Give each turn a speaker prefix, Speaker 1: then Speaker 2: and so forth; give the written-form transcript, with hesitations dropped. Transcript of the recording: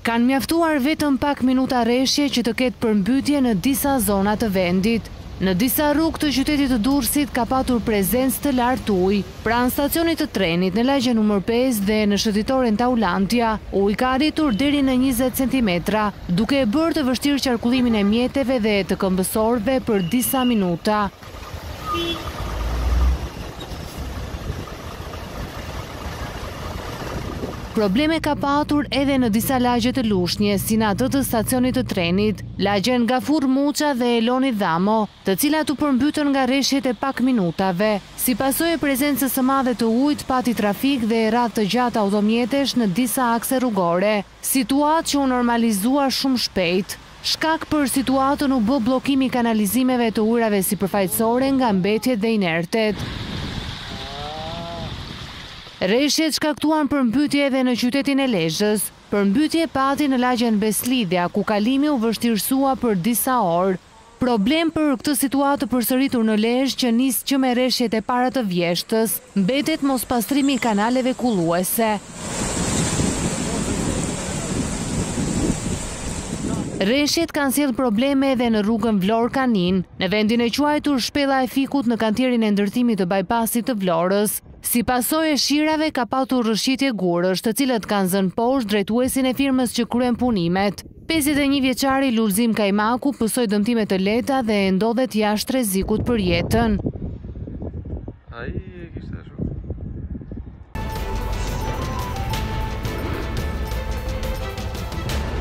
Speaker 1: Kanë mjaftuar vetëm pak minuta rreshje që të ketë përmbytje në disa zona të vendit. Në disa rrugë të qytetit të Durrësit ka patur prezencë të lartë ujë. Pranë stacionit të trenit në lagje nr. 5 dhe në shëtitoren Taulantja, uji ka arritur deri në 20 cm, duke e bërë të vështirë qarkullimin e mjeteve dhe të këmbësorëve për disa minuta. Probleme ka patur edhe në disa lagje të Lushnjë, si në atë të stacionit të trenit, lagjen nga Furr Muça dhe Eloni Dhamo, të cilat u përmbytën nga rreshjet e pak minutave. Si pasojë e prezencës së madhe të ujit, pati trafik dhe radhë të gjatë automjetesh në disa akse rrugore, situatë që u normalizua shumë shpejt. Shkak për situatën u bë bllokimi i kanalizimeve të ujrave sipërfaqësore nga mbetjet dhe inertet. Rreshjet shkaktuan përmbytje edhe në qytetin e Lezhës. Përmbytje pati në lagjen Beslidhja, ku kalimi u vështirësua për disa orë. Problem për këtë situatë të përsëritur në Lezhë që nis që me rreshjet e para të vjeshtës, mbetet mospastrimi i kanaleve kulluese. Rreshjet kanë sjellë probleme edhe në rrugën Vlorë-Kanin, në vendin e quajtur Shpella e Fikut në kantierin e ndërtimit të bypassit të Vlorës. Si pasojë e shirave ka patur rrëshqitje gurësh, të cilët kanë zënë poshtë drejtuesin e firmës që kryen punimet. 51 vjeçari Lulzim Kajmaku pësoi dëmtime të lehta dhe ndodhet jashtë rrezikut për jetën.